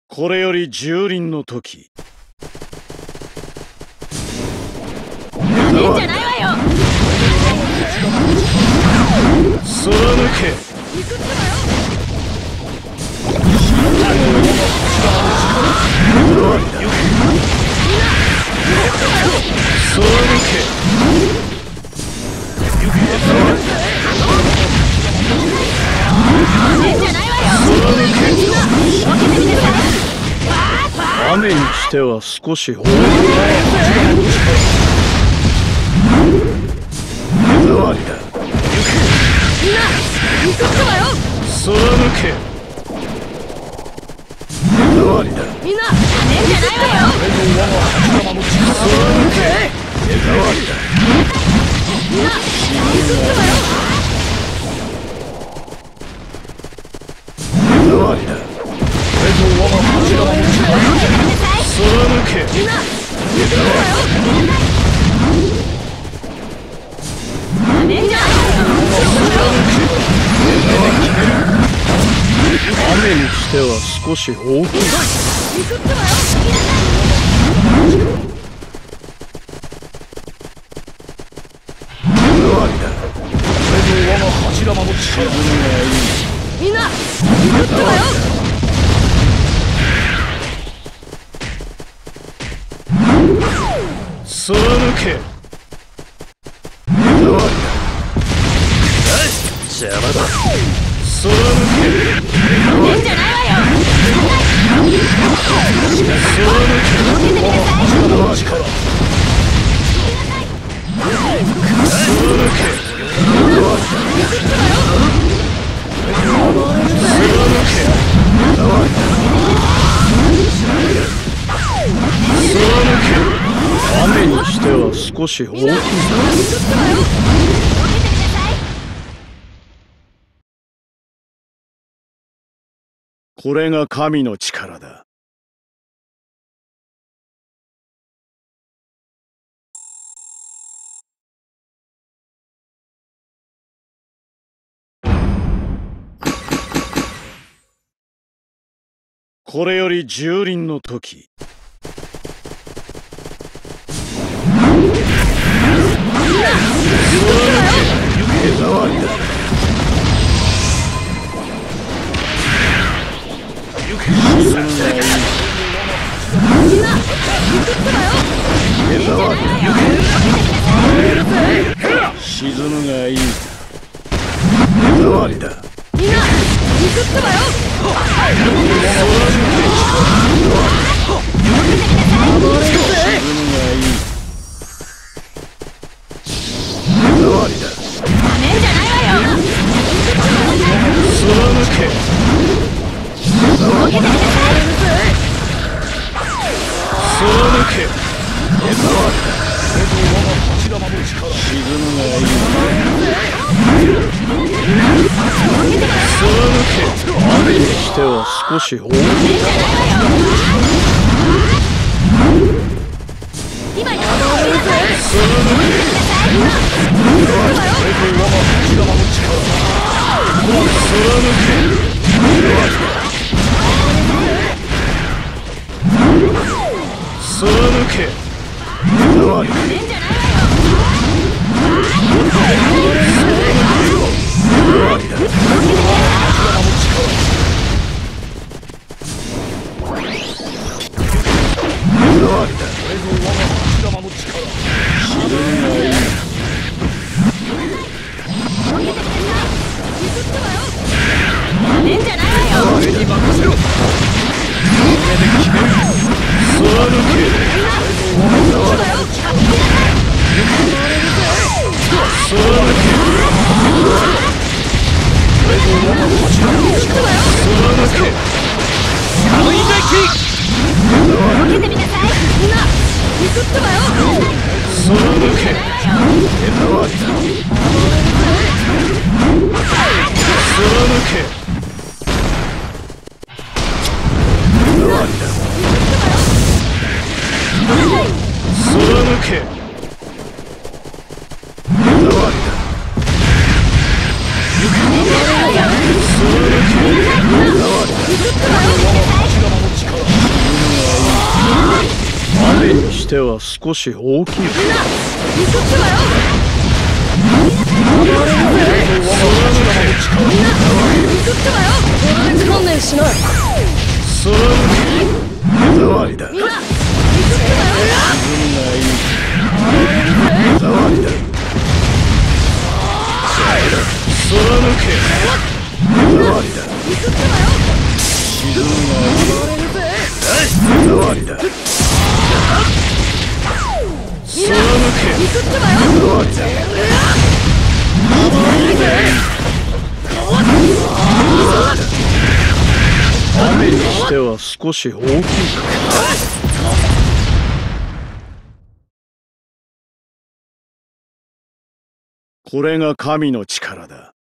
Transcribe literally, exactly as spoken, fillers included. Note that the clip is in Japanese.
これより蹂躙の時。 なめんじゃないわよ。 そら抜け。そら抜け。雨にしては少し多い。目障りだ。 みんな行くってばよ。 そら抜け。目障りだ。 みんななめんじゃないわよ。 そら抜け。目障りだ。 みんな行くってばよ。 目障りだ。そら抜け。 みんな行くってばよ。なめんじゃないわよ。 雨にしては少し大きい。 行くってばよ。 目障りだ。これぞ我が柱間の力。 みんな行くってばよ。 そら抜け。目障りだ。邪魔だ。そら抜け。 なめんじゃないわよ。 そら抜け。我が柱間の力。そら抜け。雨にしては少し大きい。これが神の力だ。これより蹂躙の時。目障りだ。沈むがいい。 みんな行くってばよ。 目障りだ。沈むがいい。目障りだ。 みんな行くってばよ。 沈むがいい。目障りだ。 なめんじゃないわよ。 そら抜け。そら抜け。目障りだ。沈むがいい。そら抜け。雨にしては少し多い。 今やそら抜け。そら抜け。目障りだ。 なめんじゃないわよ。 俺に任せろ。夢で決める。そら抜け。そら抜け。そら抜け。大撃。 受けてみなさい。みんな行くってばよ。 そら抜け。目障りだ。そら抜け。目障りだ。そら抜け。目障りだ。そら抜け。目障りだ。 雨にしては少し大きい。 みんな見とってばよ。みんな見とってばよ。観念しない。 その目障りだ。 みんな見とってばよ。 目障りだ。そら抜け。目障りだ。 見とってばよ。 沈むな。目障りだ。 みんな見とってばよ。 目障りだ。雨にしては少し大きいか。これが神の力だ。